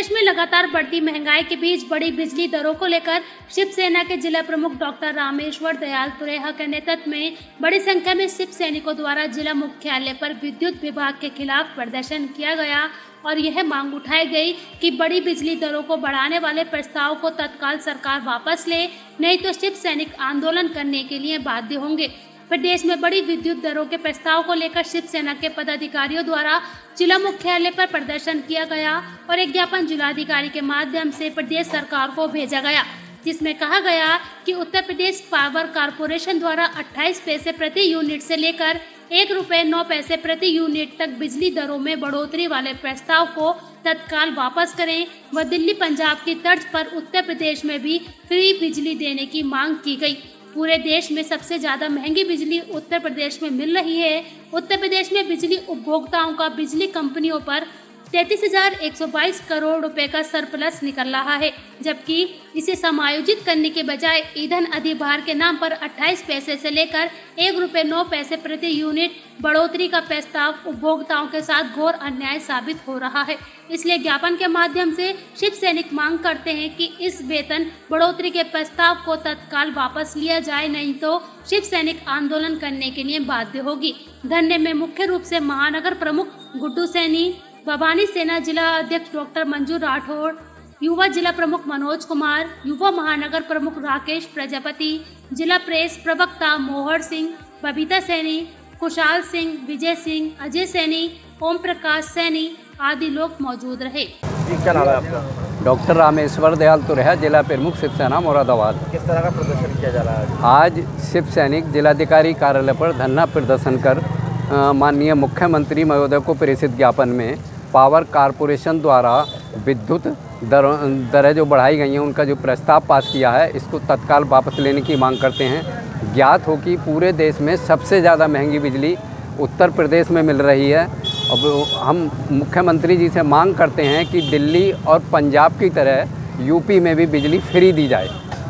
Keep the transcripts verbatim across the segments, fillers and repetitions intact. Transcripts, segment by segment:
प्रदेश में लगातार बढ़ती महंगाई के बीच बड़ी बिजली दरों को लेकर शिवसेना के जिला प्रमुख डॉक्टर रामेश्वर दयाल तुरेहा के नेतृत्व में बड़ी संख्या में शिव सैनिकों द्वारा जिला मुख्यालय पर विद्युत विभाग के खिलाफ प्रदर्शन किया गया और यह मांग उठाई गई कि बड़ी बिजली दरों को बढ़ाने वाले प्रस्ताव को तत्काल सरकार वापस ले, नहीं तो शिव सैनिक आंदोलन करने के लिए बाध्य होंगे। प्रदेश में बड़ी विद्युत दरों के प्रस्ताव को लेकर शिवसेना के पदाधिकारियों द्वारा जिला मुख्यालय पर प्रदर्शन किया गया और एक ज्ञापन जिलाधिकारी के माध्यम से प्रदेश सरकार को भेजा गया, जिसमें कहा गया कि उत्तर प्रदेश पावर कारपोरेशन द्वारा अट्ठाईस पैसे प्रति यूनिट से लेकर एक रुपये नौ पैसे प्रति यूनिट तक बिजली दरों में बढ़ोतरी वाले प्रस्ताव को तत्काल वापस करें व दिल्ली पंजाब की तर्ज पर उत्तर प्रदेश में भी फ्री बिजली देने की मांग की गई। पूरे देश में सबसे ज्यादा महंगी बिजली उत्तर प्रदेश में मिल रही है। उत्तर प्रदेश में बिजली उपभोक्ताओं का बिजली कंपनियों पर तैंतीस हजार एक सौ बाईस करोड़ रुपए का सरप्लस निकल रहा है, जबकि इसे समायोजित करने के बजाय ईंधन अधिभार के नाम पर अट्ठाईस पैसे से लेकर एक रुपये नौ पैसे प्रति यूनिट बढ़ोतरी का प्रस्ताव उपभोक्ताओं के साथ घोर अन्याय साबित हो रहा है। इसलिए ज्ञापन के माध्यम से शिव सैनिक मांग करते हैं कि इस वेतन बढ़ोतरी के प्रस्ताव को तत्काल वापस लिया जाए, नहीं तो शिव सैनिक आंदोलन करने के लिए बाध्य होगी। धरने में मुख्य रूप से महानगर प्रमुख गुड्डू सैनी, भवानी सेना जिला अध्यक्ष डॉक्टर मंजू राठौड़, युवा जिला प्रमुख मनोज कुमार, युवा महानगर प्रमुख राकेश प्रजापति, जिला प्रेस प्रवक्ता मोहर सिंह, बबीता सैनी, कुशाल सिंह, विजय सिंह, अजय सैनी, ओम प्रकाश सैनी आदि लोग मौजूद रहे। क्या नाम है आपका? डॉक्टर रामेश्वर दयाल तुरेहा, जिला प्रमुख शिवसेना मुरादाबाद। किस तरह का प्रदर्शन किया जा रहा है? आज शिव सैनिक जिलाधिकारी कार्यालय पर धरना प्रदर्शन कर माननीय मुख्यमंत्री महोदय को प्रेषित ज्ञापन में पावर कारपोरेशन द्वारा विद्युत दरों दरें जो बढ़ाई गई हैं उनका जो प्रस्ताव पास किया है, इसको तत्काल वापस लेने की मांग करते हैं। ज्ञात हो कि पूरे देश में सबसे ज़्यादा महंगी बिजली उत्तर प्रदेश में मिल रही है। अब हम मुख्यमंत्री जी से मांग करते हैं कि दिल्ली और पंजाब की तरह यूपी में भी बिजली फ्री दी जाए।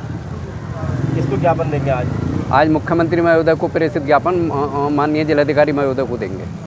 इसको ज्ञापन देंगे आज? आज मुख्यमंत्री महोदय को प्रेषित ज्ञापन माननीय जिलाधिकारी महोदय को देंगे।